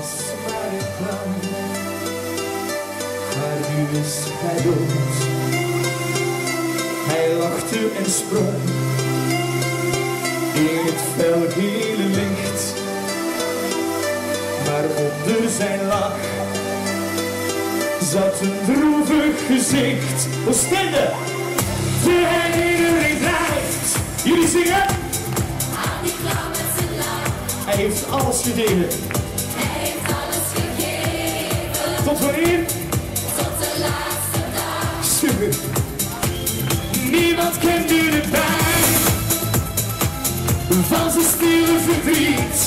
was maar een clown, maar nu is hij dood. Hij lachte en sprong in het felgele licht, maar onder zijn lach zat een droevig gezicht. Oostende, de herinnering drijft. Jullie zingen? Aan die clown met zijn lach. Hij heeft alles gegeven. Hij heeft alles gegeven. Tot wanneer? Tot de laatste dag. Super. Niemand kende de pijn van zijn stille verdriet,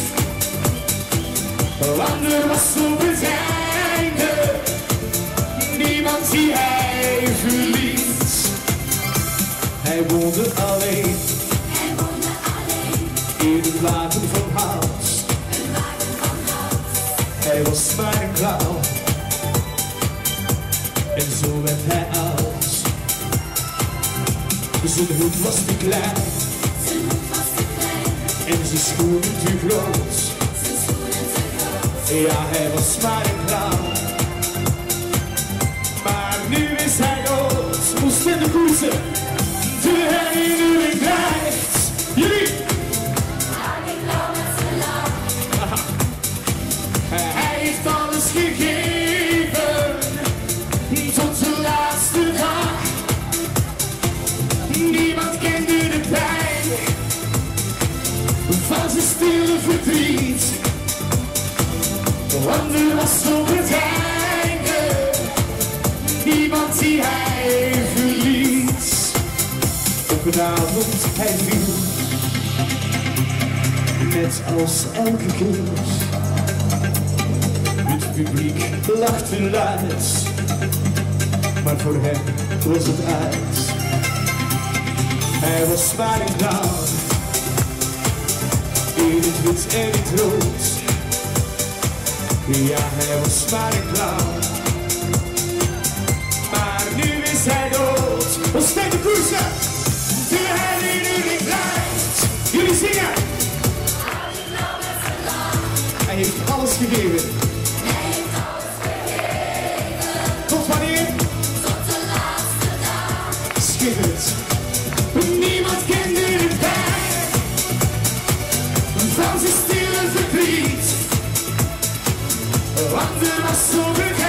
want er was op het einde niemand die hij verliet. Hij woonde alleen, in een wagen van hout. Hij was maar een clown en zo werd hij oud. Zijn hoed was te klein en zijn schoenen te groot. Ja, hij was maar een clown, maar nu is hij dood. Oostende koersen, de herinnering blijft. Jullie? Aan die clown met zijn lach. Hij heeft alles gegeven tot de laatste dag. Niemand kende de pijn van zijn stille verdriet, want er was op het einde niemand die hij verliet. Op een avond hij viel, net als elke keer. Het publiek lachte luid, maar voor hem was het uit. Hij was maar een clown, in het wit en het rood. Ja, hij was maar een clown, maar nu is hij dood. Oostende koersen, de herinnering blijft. Jullie zingen. Aan die clown met zijn lach. Hij heeft alles gegeven. Hij heeft alles gegeven. Tot wanneer? Tot de laatste dag. Schitterend. Niemand kende de pijn van zijn stille verdriet, want er was zo